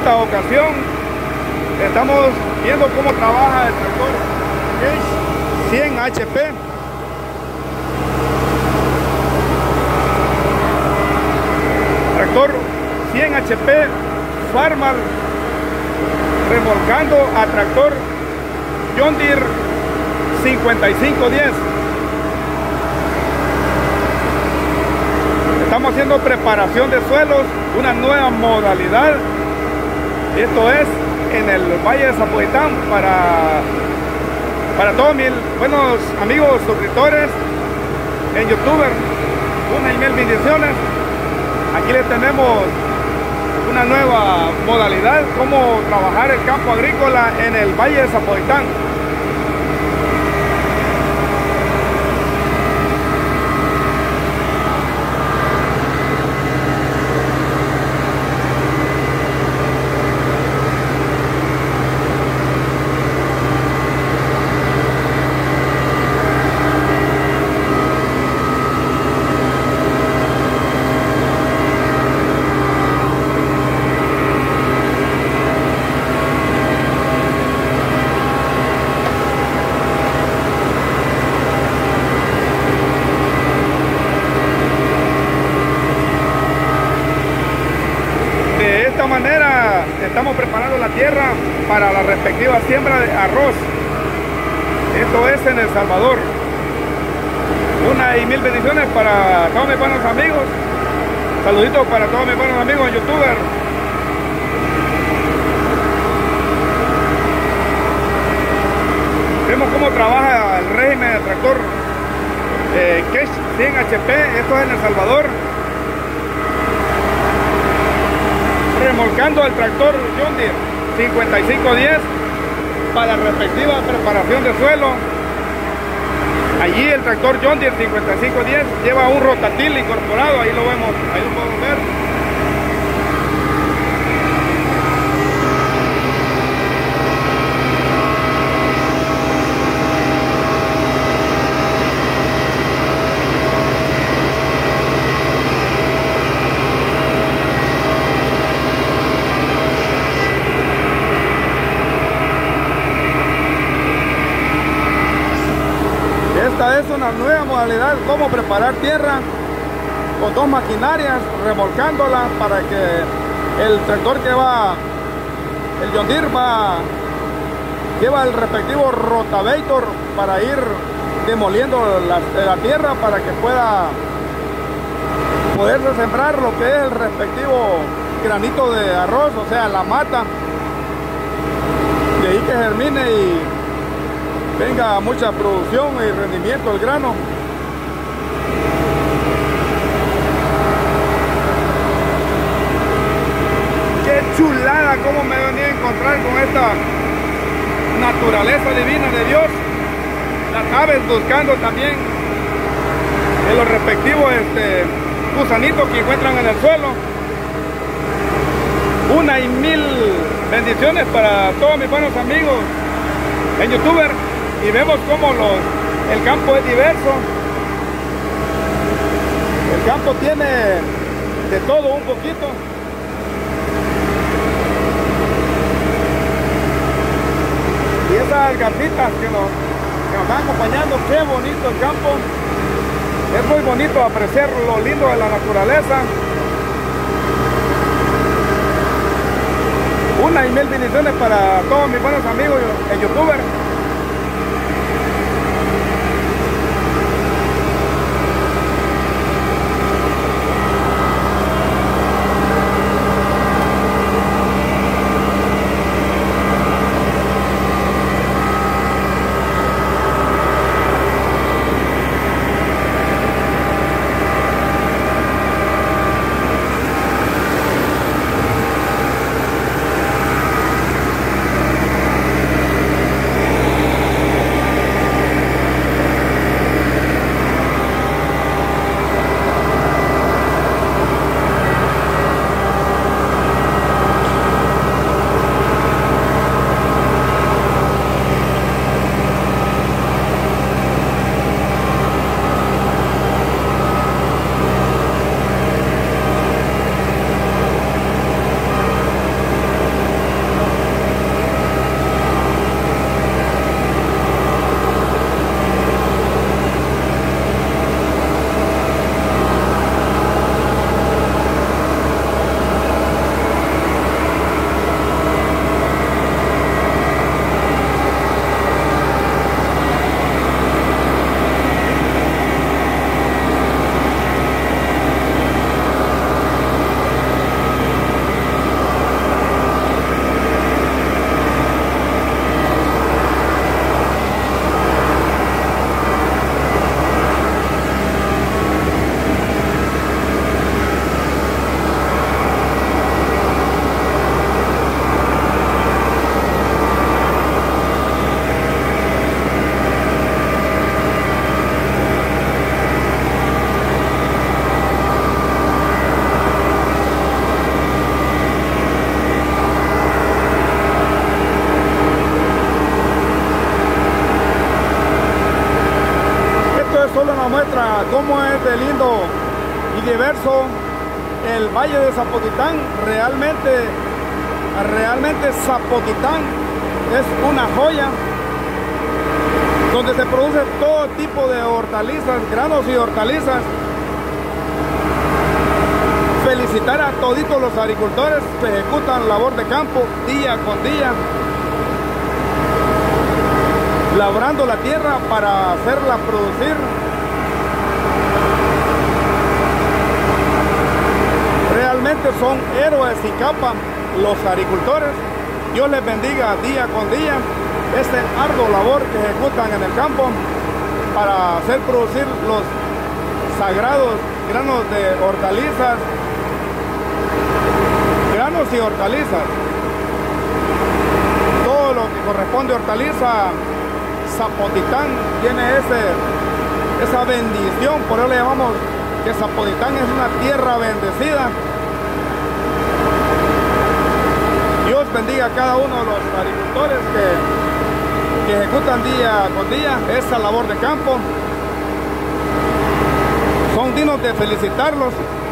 esta ocasión estamos viendo cómo trabaja el tractor Case 100 HP. Tractor 100 HP Farmar remolcando a tractor John Deere 5510. Estamos haciendo preparación de suelos, una nueva modalidad. Esto es en el Valle de Zapotitlán para todos mis buenos amigos suscriptores en YouTuber. Una y mil bendiciones. Aquí les tenemos una nueva modalidad, cómo trabajar el campo agrícola en el Valle de Zapotitlán. De esta manera estamos preparando la tierra para la respectiva siembra de arroz. Esto es en El Salvador. Una y mil bendiciones para todos mis buenos amigos. Saluditos para todos mis buenos amigos en YouTuber. Vemos cómo trabaja el régimen del tractor Case 100 HP. Esto es en El Salvador. Remolcando el tractor John Deere 5510 para la respectiva preparación de suelo. Allí el tractor John Deere 5510 lleva un rotatil incorporado, ahí lo vemos, ahí lo podemos ver. Esta es una nueva modalidad, cómo preparar tierra con dos maquinarias, remolcándola para que el tractor que va, el John Deere lleva el respectivo rotavator para ir demoliendo la tierra para que poderse sembrar lo que es el respectivo granito de arroz, o sea, la mata, de ahí que germine y venga mucha producción y rendimiento del grano. Qué chulada cómo me venía a encontrar con esta naturaleza divina de Dios. Las aves buscando también en los respectivos gusanitos que encuentran en el suelo. Una y mil bendiciones para todos mis buenos amigos en YouTuber. Y vemos cómo el campo es diverso. El campo tiene de todo un poquito. Y esas gatitas que nos están acompañando, qué bonito el campo. Es muy bonito apreciar lo lindo de la naturaleza. Una y mil bendiciones para todos mis buenos amigos en YouTuber. cómo es de lindo y diverso el Valle de Zapotitlán. Realmente Zapotitlán es una joya donde se produce todo tipo de hortalizas, granos y hortalizas. Felicitar a toditos los agricultores que ejecutan labor de campo día con día, labrando la tierra para hacerla producir. Realmente son héroes y capa los agricultores. Dios les bendiga día con día este arduo labor que ejecutan en el campo para hacer producir los sagrados granos de hortalizas, granos y hortalizas. Todo lo que corresponde a hortaliza, Zapotitlán tiene esa bendición. Por eso le llamamos que Zapotitlán es una tierra bendecida. Dios bendiga a cada uno de los agricultores que ejecutan día con día esta labor de campo. Son dignos de felicitarlos.